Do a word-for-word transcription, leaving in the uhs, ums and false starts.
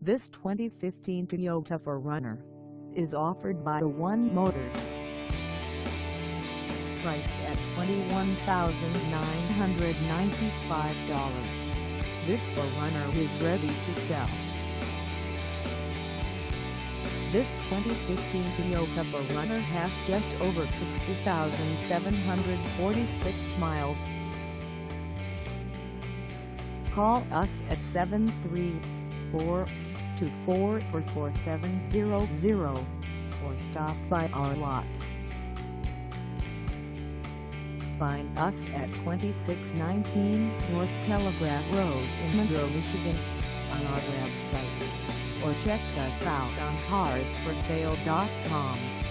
This twenty fifteen Toyota four runner is offered by One Motors. Priced at twenty-one thousand nine hundred ninety-five dollars, this four runner is ready to sell. This twenty fifteen Toyota four runner has just over sixty thousand seven hundred forty-six miles. Call us at seven three four, two four four, four seven zero zero or stop by our lot. Find us at twenty-six nineteen North Telegraph Road in Monroe, Michigan on our website, or check us out on cars for sale dot com.